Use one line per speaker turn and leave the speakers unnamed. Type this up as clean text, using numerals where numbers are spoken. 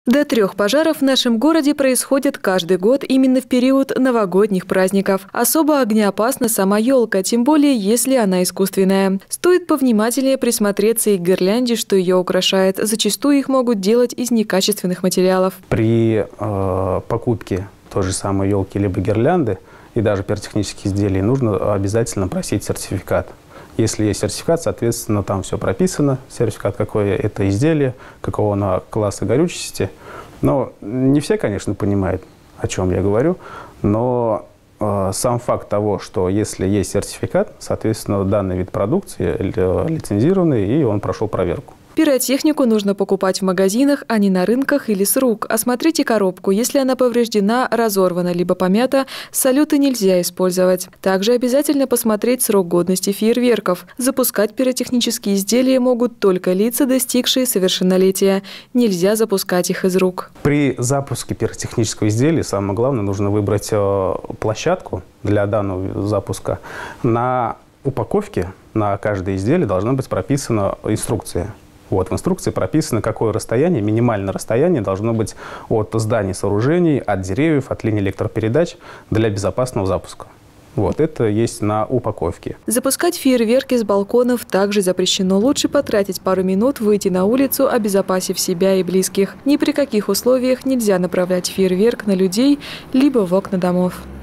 До 3 пожаров в нашем городе происходит каждый год именно в период новогодних праздников. Особо огнеопасна сама елка, тем более, если она искусственная. Стоит повнимательнее присмотреться и к гирлянде, что ее украшает. Зачастую их могут делать из некачественных материалов.
При покупке той же самой елки либо гирлянды и даже пиротехнических изделий нужно обязательно просить сертификат. Если есть сертификат, соответственно, там все прописано. Сертификат, какое это изделие, какого оно класса горючести. Но не все, конечно, понимают, о чем я говорю. Но сам факт того, что если есть сертификат, соответственно, данный вид продукции лицензированный, и он прошел проверку.
Пиротехнику нужно покупать в магазинах, а не на рынках или с рук. Осмотрите коробку. Если она повреждена, разорвана либо помята, салюты нельзя использовать. Также обязательно посмотреть срок годности фейерверков. Запускать пиротехнические изделия могут только лица, достигшие совершеннолетия. Нельзя запускать их из рук.
При запуске пиротехнического изделия самое главное, нужно выбрать площадку для данного запуска. На упаковке на каждое изделие должна быть прописана инструкция. В инструкции прописано, какое расстояние, минимальное расстояние должно быть от зданий, сооружений, от деревьев, от линий электропередач для безопасного запуска. Это есть на упаковке.
Запускать фейерверки с балконов также запрещено. Лучше потратить пару минут, выйти на улицу, обезопасив себя и близких. Ни при каких условиях нельзя направлять фейерверк на людей, либо в окна домов.